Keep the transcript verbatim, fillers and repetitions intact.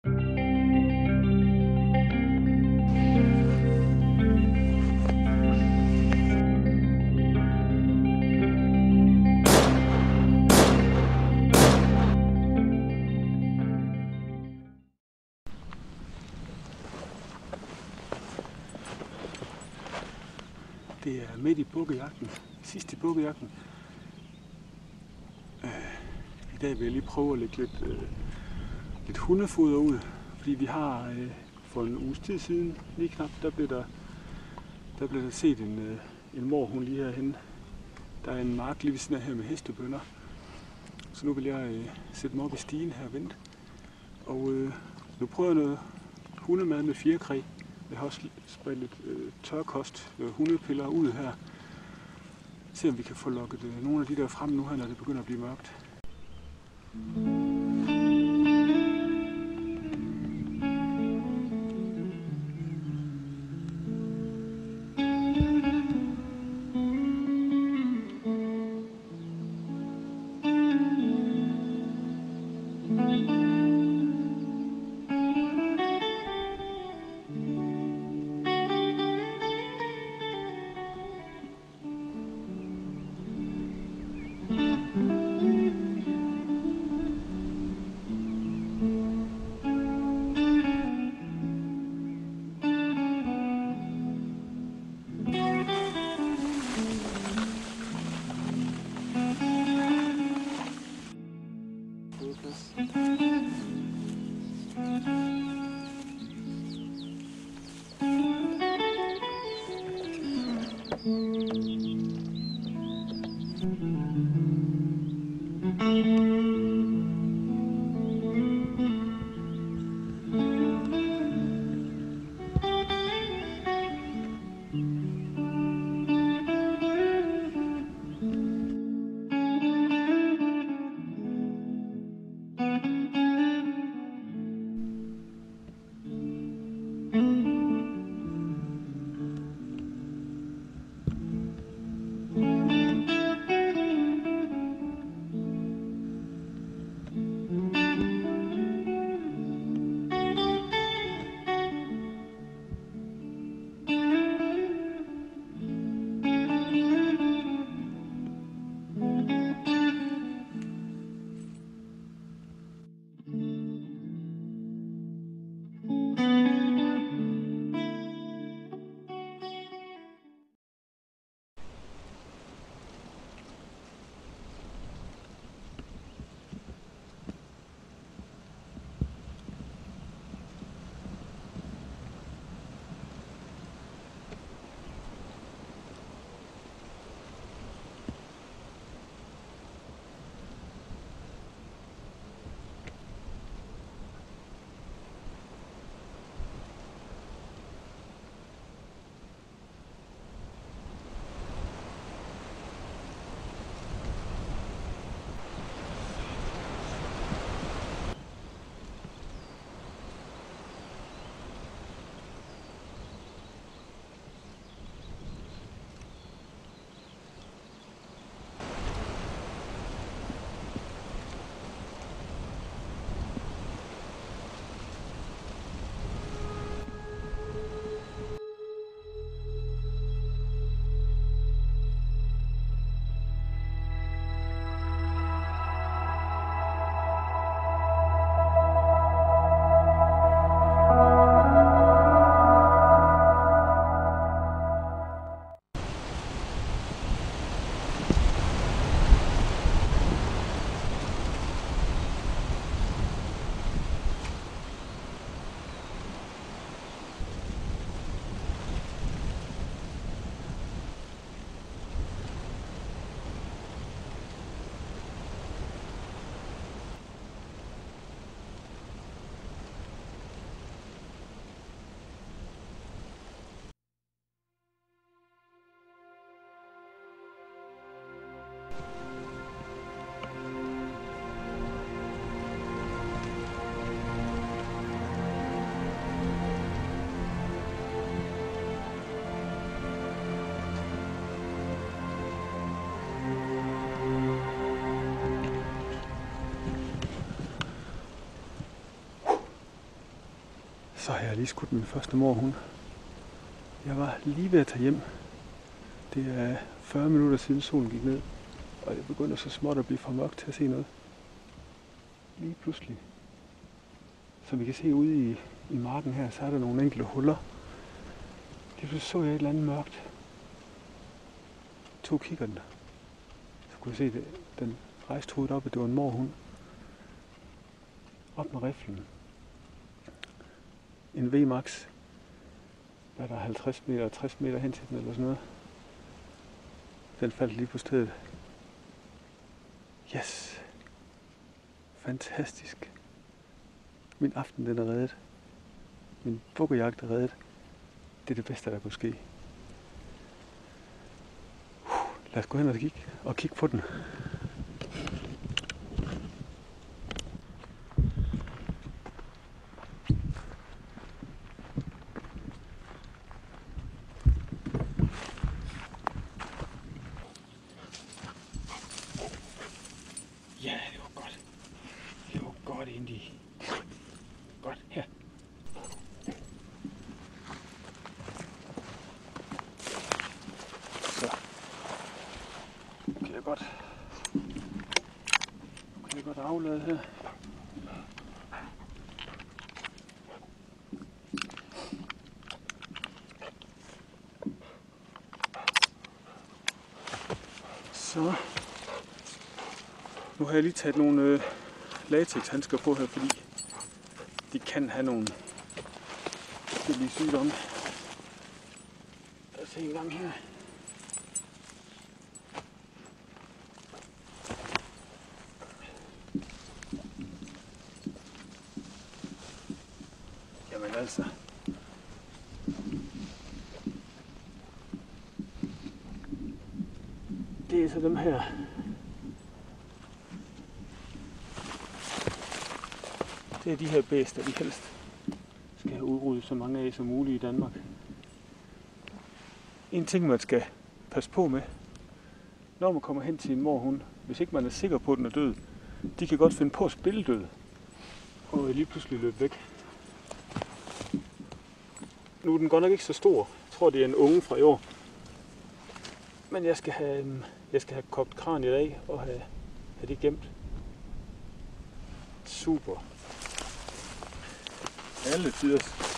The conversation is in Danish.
Det er midt i bukkejagten, sidst i bukkejagten. Øh, I dag vil jeg lige prøve at lægge lidt, øh, lidt hundefoder ud, fordi vi har øh, for en uges tid siden, lige knap, der blev der, der, blev der set en, øh, en morhund lige herhenne. Der er en mark lige ved siden af her med hestebønner. Så nu vil jeg øh, sætte mig op i stigen her og vente. Og øh, nu prøver jeg noget hundemad med fjerkræ. Jeg har også spredt lidt øh, tørkost, øh, hundepiller ud her. Se om vi kan få lukket øh, nogle af de der frem nu her, når det begynder at blive mørkt. Så har jeg lige skudt min første morhund. Jeg var lige ved at tage hjem. Det er fyrre minutter siden solen gik ned, og det begynder så småt at blive for mørkt til at se noget. Lige pludselig, som vi kan se ude i, i marken her, så er der nogle enkelte huller. Lige pludselig så jeg et eller andet mørkt. To kikkerten. Så kunne jeg se, det. Den rejste hovedet op, og det var en morhund. Op med riflen. En V Max. Hvad er der, halvtreds meter og tres meter hen til den eller sådan noget. Den faldt lige på stedet. Yes! Fantastisk. Min aften, den er reddet. Min bukkejagt er reddet. Det er det bedste, der kunne ske. Lad os gå hen og kigge, og kigge på den. Ja, det var godt. Det var godt, Indy. Godt, her. Så. Nu kan jeg godt, nu kan jeg godt aflade her. Så. Nu har jeg lige taget nogle øh, latexhandsker på her, fordi de kan have nogle forskellige sygdomme. Lad os se en gang her. Jamen altså. Det er så dem her. Det er de her bæster, vi helst skal have udryddet så mange af som muligt i Danmark. En ting, man skal passe på med, når man kommer hen til en morhund, hvis ikke man er sikker på, at den er død, de kan godt finde på at spille død, og lige pludselig løbe væk. Nu er den godt nok ikke så stor. Jeg tror, det er en unge fra i år. Men jeg skal have, jeg skal have kogt kraniet af og have, have det gemt. Super. Alle tiders.